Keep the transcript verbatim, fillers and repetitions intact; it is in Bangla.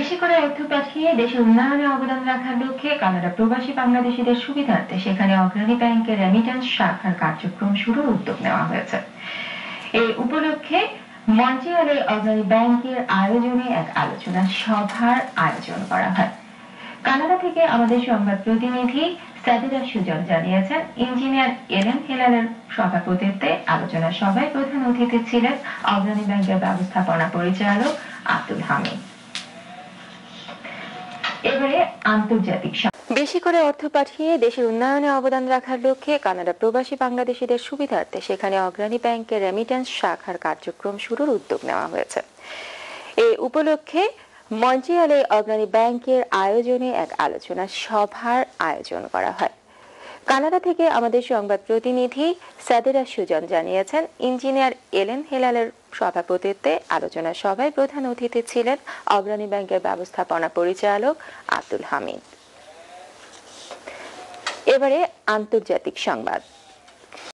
বেশি করে অর্থ পাঠিয়ে দেশের উন্নয়নে অবদান রাখার লক্ষ্যে কানাডা প্রবাসী বাংলাদেশিদের সুবিধার্থে সেখানে অগ্রণী ব্যাংকের রেমিটেন্স শাখার কার্যক্রম শুরুর উদ্যোগ নেওয়া হয়েছে। এই উপলক্ষে মন্ট্রিয়ালে অগ্রণী ব্যাংকের আয়োজনে এক আলোচনা সভার আয়োজন করা হয়। কানাডা থেকে আমাদের সংবাদ প্রতিনিধি সাদেরা সুজন জানিয়েছেন, ইঞ্জিনিয়ার এলেন হেলালের সভাপতিত্বে আলোচনা সভায় প্রধান অতিথি ছিলেন অগ্রণী ব্যাংকের ব্যবস্থাপনা পরিচালক আব্দুল হামিদ। এবারে আন্তর্জাতিক। বেশি করে অর্থ পাঠিয়ে দেশের উন্নয়নে অবদান রাখার লক্ষ্যে কানাডা প্রবাসী বাংলাদেশিদের সুবিধার্থে সেখানে অগ্রণী ব্যাংকের রেমিটেন্স শাখার কার্যক্রম শুরুর উদ্যোগ নেওয়া হয়েছে। এই উপলক্ষে মন্ট্রিয়ালে অগ্রণী ব্যাংকের আয়োজনে এক আলোচনা সভার আয়োজন করা হয়। কানাডা থেকে আমাদের সংবাদ প্রতিনিধি সাদেরা সুজন জানিয়েছেন, ইঞ্জিনিয়ার এলেন হেলালের সভাপতিত্বে আলোচনা সভায় প্রধান অতিথি ছিলেন অগ্রণী ব্যাংকের ব্যবস্থাপনা পরিচালক আব্দুল হামিদ। এবারে আন্তর্জাতিক সংবাদ।